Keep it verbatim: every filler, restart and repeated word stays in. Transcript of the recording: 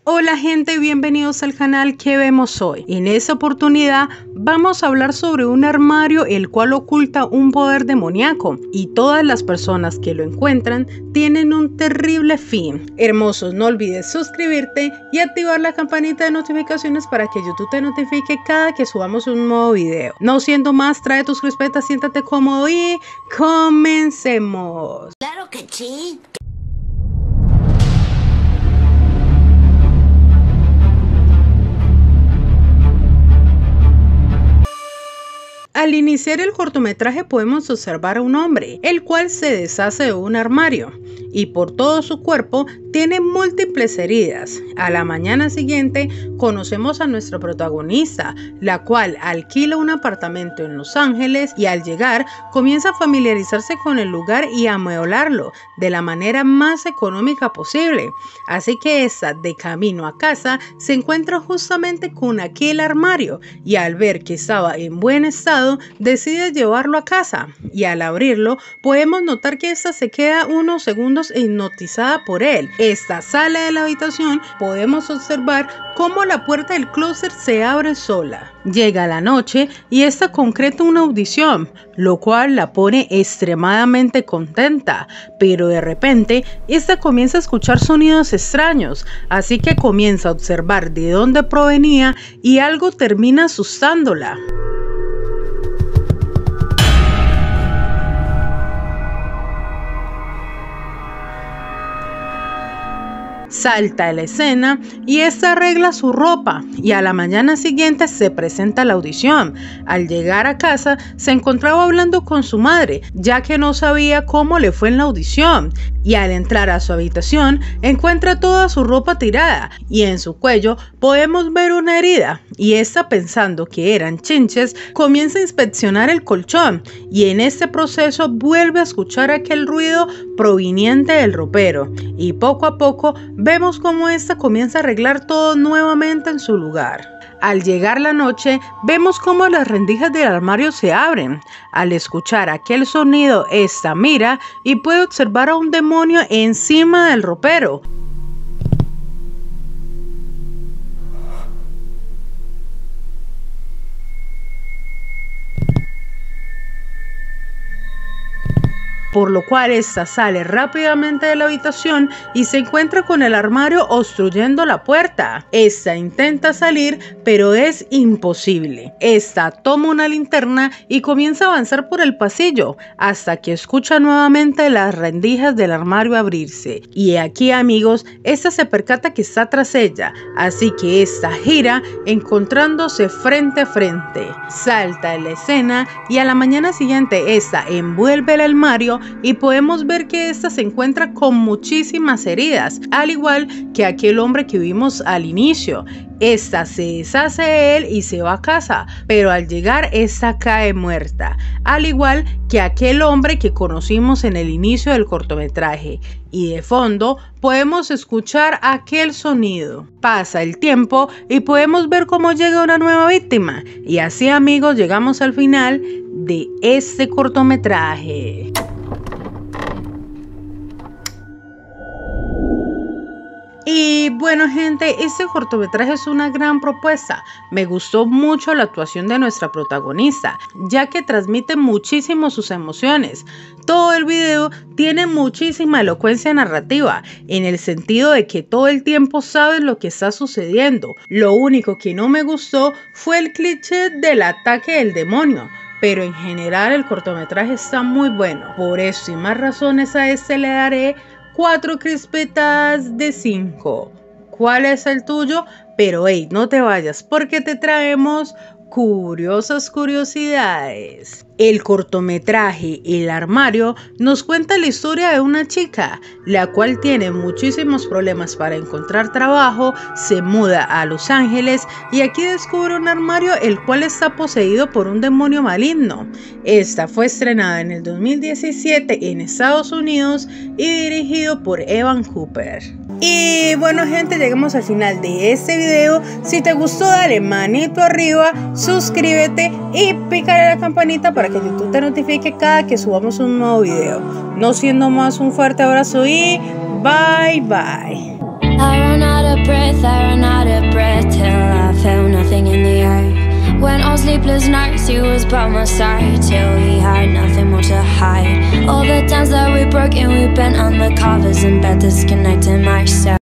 Hola gente, bienvenidos al canal. ¿Qué vemos hoy? En esta oportunidad vamos a hablar sobre un armario el cual oculta un poder demoníaco y todas las personas que lo encuentran tienen un terrible fin. Hermosos, no olvides suscribirte y activar la campanita de notificaciones para que YouTube te notifique cada que subamos un nuevo video. No siendo más, trae tus crispetas, siéntate cómodo y comencemos. Claro que sí. Al iniciar el cortometraje podemos observar a un hombre, el cual se deshace de un armario y por todo su cuerpo tiene múltiples heridas. A la mañana siguiente conocemos a nuestra protagonista, la cual alquila un apartamento en Los Ángeles y al llegar comienza a familiarizarse con el lugar y a amueblarlo de la manera más económica posible. Así que esta, de camino a casa, se encuentra justamente con aquel armario y al ver que estaba en buen estado decide llevarlo a casa y al abrirlo podemos notar que esta se queda unos segundos hipnotizada por él. Esta sale de la habitación, podemos observar cómo la puerta del closet se abre sola. Llega la noche y esta concreta una audición, lo cual la pone extremadamente contenta, pero de repente esta comienza a escuchar sonidos extraños, así que comienza a observar de dónde provenía y algo termina asustándola. Salta a la escena y esta arregla su ropa y a la mañana siguiente se presenta la audición. Al llegar a casa se encontraba hablando con su madre ya que no sabía cómo le fue en la audición y al entrar a su habitación encuentra toda su ropa tirada y en su cuello podemos ver una herida y esta, pensando que eran chinches, comienza a inspeccionar el colchón y en este proceso vuelve a escuchar aquel ruido proveniente del ropero y poco a poco vemos cómo esta comienza a arreglar todo nuevamente en su lugar. Al llegar la noche, vemos cómo las rendijas del armario se abren. Al escuchar aquel sonido, esta mira y puede observar a un demonio encima del ropero. Por lo cual esta sale rápidamente de la habitación y se encuentra con el armario obstruyendo la puerta. Esta intenta salir, pero es imposible. Esta toma una linterna y comienza a avanzar por el pasillo hasta que escucha nuevamente las rendijas del armario abrirse. Y aquí, amigos, esta se percata que está tras ella, así que esta gira encontrándose frente a frente. Salta en la escena y a la mañana siguiente esta envuelve el armario y podemos ver que esta se encuentra con muchísimas heridas, al igual que aquel hombre que vimos al inicio. Esta se deshace de él y se va a casa, pero al llegar esta cae muerta, al igual que aquel hombre que conocimos en el inicio del cortometraje. Y de fondo podemos escuchar aquel sonido. Pasa el tiempo y podemos ver cómo llega una nueva víctima. Y así, amigos, llegamos al final de este cortometraje. Y bueno gente, este cortometraje es una gran propuesta. Me gustó mucho la actuación de nuestra protagonista, ya que transmite muchísimo sus emociones. Todo el video tiene muchísima elocuencia narrativa, en el sentido de que todo el tiempo sabes lo que está sucediendo. Lo único que no me gustó fue el cliché del ataque del demonio, pero en general el cortometraje está muy bueno. Por eso y más razones a este le daré cuatro crispetas de cinco. ¿Cuál es el tuyo? Pero hey, no te vayas porque te traemos curiosas curiosidades. El cortometraje El Armario nos cuenta la historia de una chica, la cual tiene muchísimos problemas para encontrar trabajo, se muda a Los Ángeles y aquí descubre un armario el cual está poseído por un demonio maligno. Esta fue estrenada en el dos mil diecisiete en Estados Unidos y dirigido por Evan Hooper. Y bueno gente, llegamos al final de este video. Si te gustó, dale manito arriba, suscríbete y pícale a la campanita para que YouTube te notifique cada que subamos un nuevo video. No siendo más, un fuerte abrazo y bye bye. I run out of breath, I sleepless nights, he was by my side till he had nothing more to hide. All the times that we broke and we bent on the covers in bed, disconnecting myself.